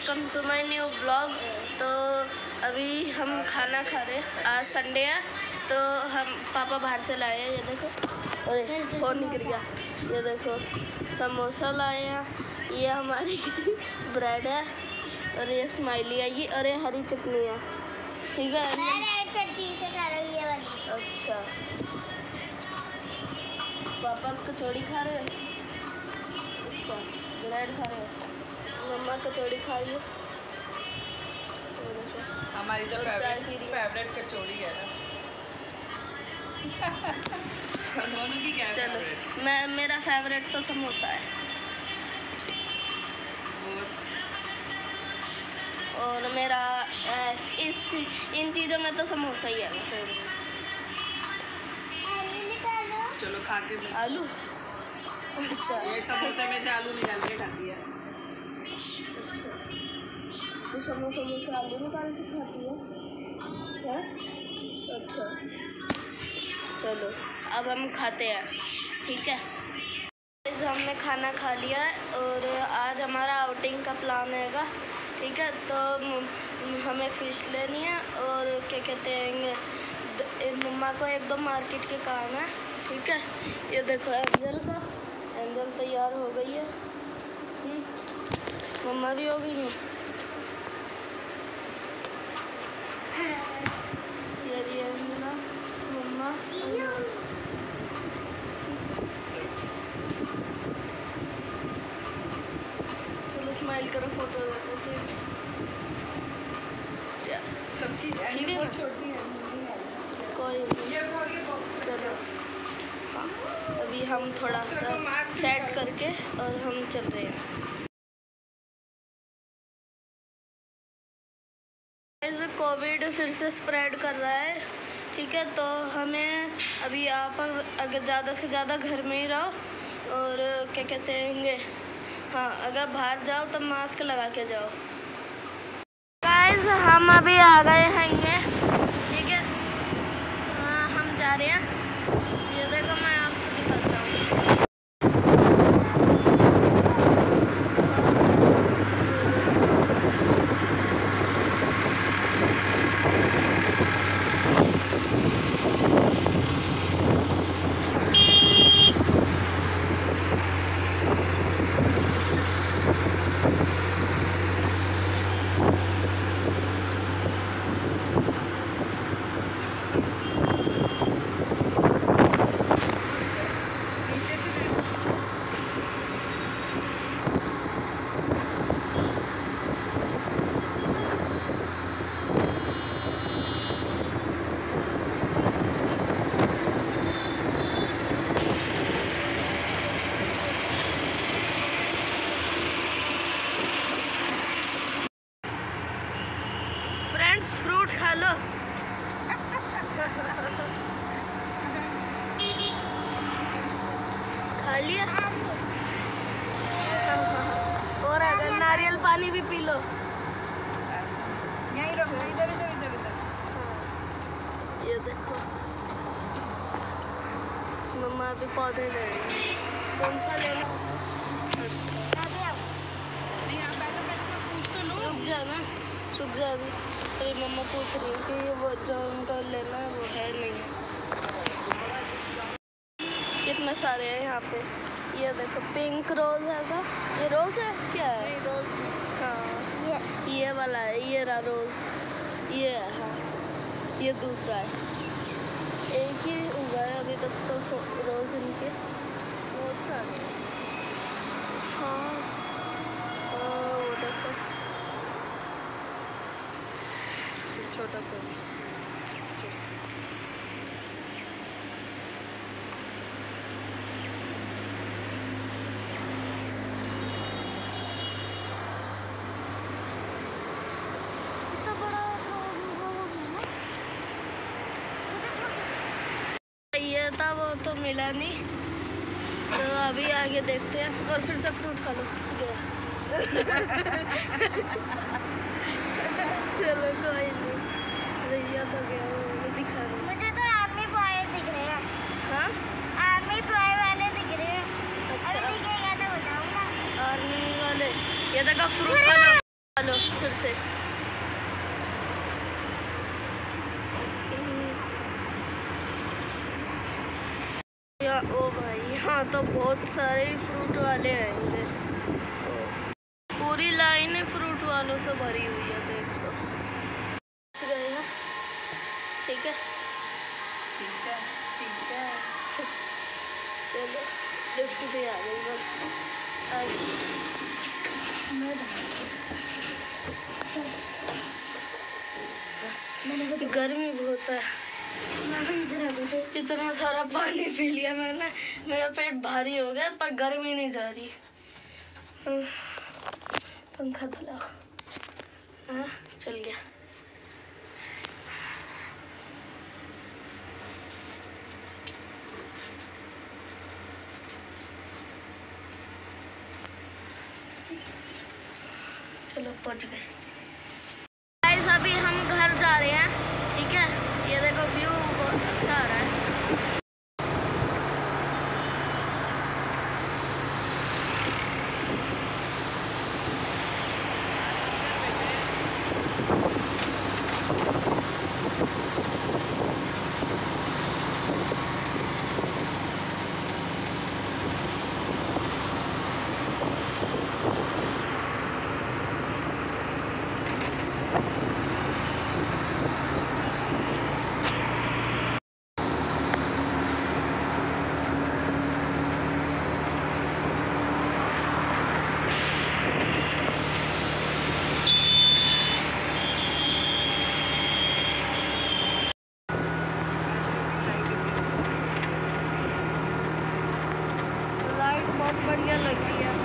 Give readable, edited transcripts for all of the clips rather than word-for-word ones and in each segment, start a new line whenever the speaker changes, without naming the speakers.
Welcome to my new blog. तो अभी हम खाना खा रहे हैं, आज संडे है तो हम पापा बाहर से लाए हैं। ये देखो, अरे फोन गिर गया। ये देखो समोसा लाए हैं, ये हमारी ब्रेड है और ये स्माइली है, ये अरे हरी चटनी है। ठीक है,
चटनी से खा रही है बस।
अच्छा, पापा कचौड़ी खा रहे हैं, अच्छा ब्रेड खा रहे हैं, मम्मा कचौड़ी खा रही है।
हमारी तो फेवरेट कचौड़ी है ना। की क्या
चलो, मेरा फेवरेट तो समोसा है और मेरा इन चीज़ों में तो समोसा ही है फेवरेट।
चलो खा के
आलू, अच्छा
एक समोसे में से आलू निकाल के खाती है।
तो समोसा में से आलू निकाल के खाती है? अच्छा चलो अब हम खाते हैं, ठीक है। हमने खाना खा लिया है और आज हमारा आउटिंग का प्लान हैगा, ठीक है। तो हमें फ़िश लेनी है और क्या कहते हैं, मम्मा को एक दो मार्केट के काम है, ठीक है। ये देखो एंजल तैयार हो गई है, मम्मा भी हो गई है। ये एंजला, मम्मा, चलो स्माइल करो, फोटो लेते,
सबकी
ठीक है,
छोटी है
कोई नहीं। चलो हाँ, अभी हम थोड़ा सा सेट करके और हम चल रहे हैं। कोविड फिर से स्प्रेड कर रहा है, ठीक है। तो हमें अभी आप अगर ज़्यादा से ज़्यादा घर में ही रहो और क्या कहते हैं, हाँ अगर बाहर जाओ तो मास्क लगा के जाओ। गाइस हम अभी आ गए हैं, ठीक है। हाँ हम जा रहे हैं, ये देखो मैं आपको दिखाता हूँ। फ्रूट खा लो। खा लिया और अगर नारियल पानी भी पी लो।
यहीं रखो, इधर इधर इधर इधर।
ये देखो मम्मा अभी पौधे ले रही है, कौन सा लेना? रुक जा ना, रुक जा अभी मम्मा पूछ रही है कि वो जो उनको लेना है वो है नहीं है। कितने सारे हैं यहाँ पे, ये देखो पिंक रोज हैगा, ये रोज है क्या है?
नहीं रोज नहीं।
हाँ ये वाला है, ये रहा रोज, ये है, हाँ ये दूसरा है। एक ही हुआ है अभी तक तो रोज इनके बहुत सारे। हाँ वो देखो छोटा सा। कितना बड़ा ये था, वो तो मिला नहीं, तो अभी आगे देखते हैं। और फिर से फ्रूट खा लो। चलो कोई नहीं, भैया तो गया, वो दिखा रहे।
मुझे तो आर्मी बॉय दिख रहे हैं।
हाँ
आर्मी बॉय वाले दिख रहे हैं।
अच्छा,
अभी दिखेगा तो बताऊंगा।
आर्मी वाले, ये देखो फ्रूट खा लो, खा लो। ओ भाई यहाँ तो बहुत सारे फ्रूट वाले आएंगे। पूरी लाइन फ्रूट वालों से भरी हुई है, देख लो। पहुंच गए हैं, ठीक है
ठीक है ठीक है।
चलो लिफ्ट पे आ गई बस। गर्मी बहुत है। इतना सारा पानी पी लिया मैंने, मेरा पेट भारी हो गया पर गर्मी नहीं जा रही। पंखा चलाओ। हाँ चल गया। चलो पहुंच गए। गाइस अभी हम घर जा रहे हैं, ठीक है। ये देखो व्यू बहुत अच्छा आ रहा है। बहुत बढ़िया लग रही है।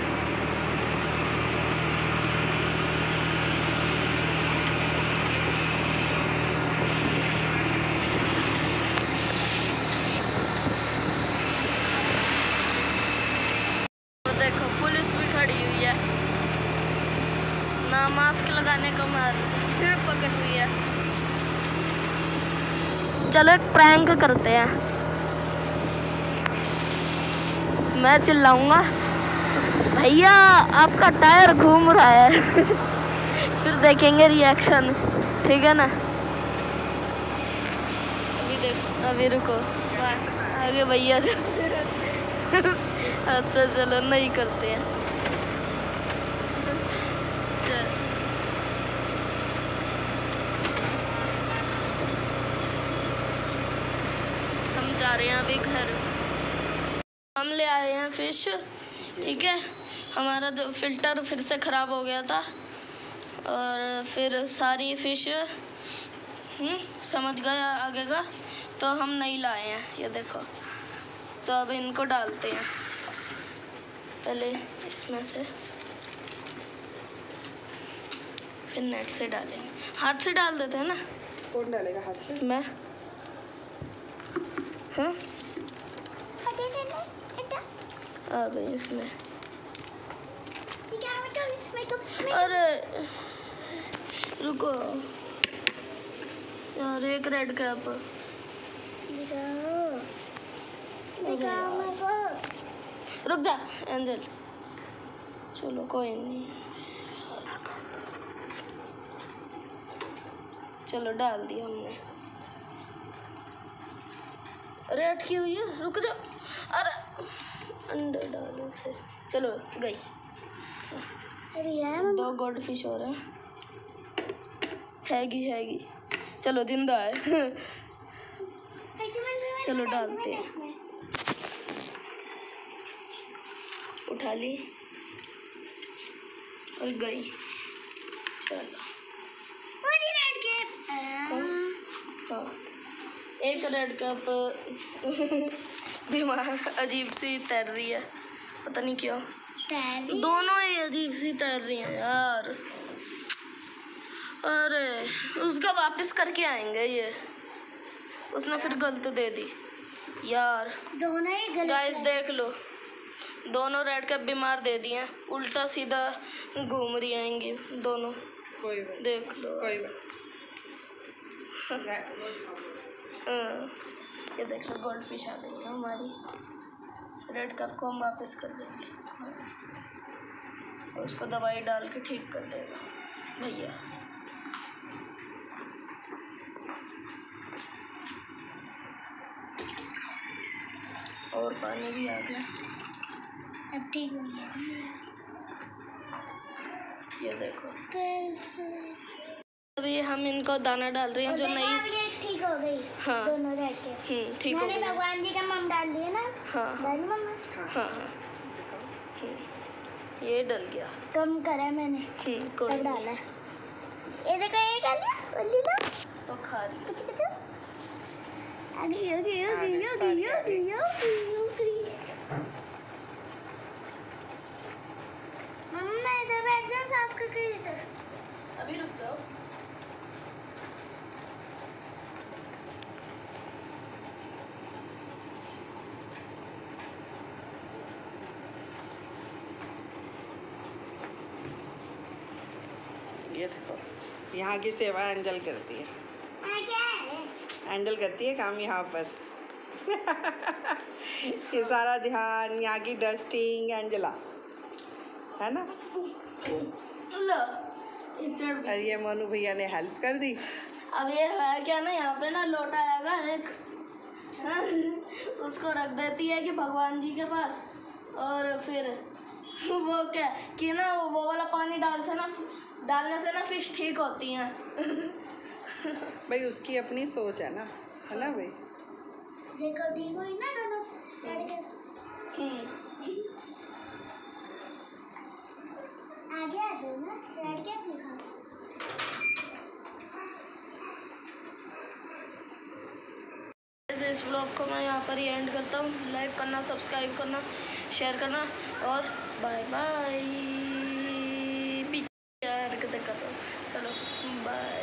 तो देखो पुलिस भी खड़ी हुई है, ना मास्क लगाने को मार पकड़ हुई है। चलो एक प्रैंक करते हैं। मैं चिल्लाऊंगा, भैया आपका टायर घूम रहा है। फिर देखेंगे रिएक्शन, ठीक है ना। अभी देखो, अभी रुको, आगे भैया जो अच्छा चलो नहीं करते हैं। चल हम जा रहे हैं अभी घर। हम ले आए हैं फिश, ठीक है। हमारा जो फिल्टर फिर से ख़राब हो गया था और फिर सारी फिश समझ गया आगे का, तो हम नहीं लाए हैं। ये देखो, तो अब इनको डालते हैं। पहले इसमें से, फिर नेट से डालेंगे। हाथ से डाल देते हैं ना।
कौन डालेगा हाथ से?
मैं। हाँ आ गई इसमें। अरे रुको यार, एक रेड कैप। रुक जा एंजल। चलो कोई नहीं, चलो डाल दिया हमने। रेड की हुई है, रुक जा। अरे अंडे डालो से। चलो गई। 2 गोल्ड फिश हो रहे हैं। हैगी चलो जिंदा है। चलो डालते हैं। उठा ली और गई। चलो हाँ, एक रेड कप बीमार अजीब सी तैर रही है, पता नहीं क्यों। दोनों ही अजीब सी तैर रही हैं यार। अरे उसका वापस करके आएंगे ये, उसने फिर गलत दे दी यार।
दोनों ही गलत।
गाइस देख लो, दोनों रेड कैप बीमार दे दिए, उल्टा सीधा घूम रही आएंगी दोनों।
कोई बात,
देख लो
कोई बात।
ये देख लो, गोल्ड फिश आ गई है हमारी। रेड कैप को हम वापस कर देंगे, उसको दवाई डाल के ठीक कर देगा भैया। और पानी भी आ गया।
अब ठीक हो गया।
ये देखो, अभी हम इनको दाना डाल रहे हैं जो नई।
अब ये ठीक हो गई।
हाँ
दोनों रेड के।
ठीक हो
मैंने
गई।
भगवान जी का मम डाल दिया ना।
हाँ हाँ
डाली मम्मा।
हाँ हाँ ये डल गया।
कम करा मैंने।
कोई
तब डाला। ये देखो ये डाला बल्ली लो।
तो खा रही।
कुछ कुछ आ गई आ गई आ गई आ गई आ गई आ गई। मम्मा इधर बैठ जाओ, साफ करके इधर।
अभी रुक जाओ।
ये देखो, यहाँ की सेवा एंजल करती है।
क्या है?
एंजल करती है काम यहाँ पर। ये सारा ध्यान, यहाँ की डस्टिंग एंजला, है ना।
लो ये चढ़ गई।
और ये मोनू भैया ने हेल्प कर दी।
अब ये है क्या ना, यहाँ पे ना लोटा आएगा एक, हाँ, उसको रख देती है कि भगवान जी के पास, और फिर वो क्या कि ना वो वाला पानी डालने से ना फिश ठीक होती हैं।
भाई उसकी अपनी सोच है ना भाई।
देखो ठीक हुई ना दोनों रेड के। आगे आ जाओ ना, रेड के दिखा।
इस ब्लॉग को मैं यहाँ पर ही एंड करता हूँ। लाइक करना, सब्सक्राइब करना, शेयर करना और बाय बाय। हरकतें कर रहा हूँ। चलो बाय।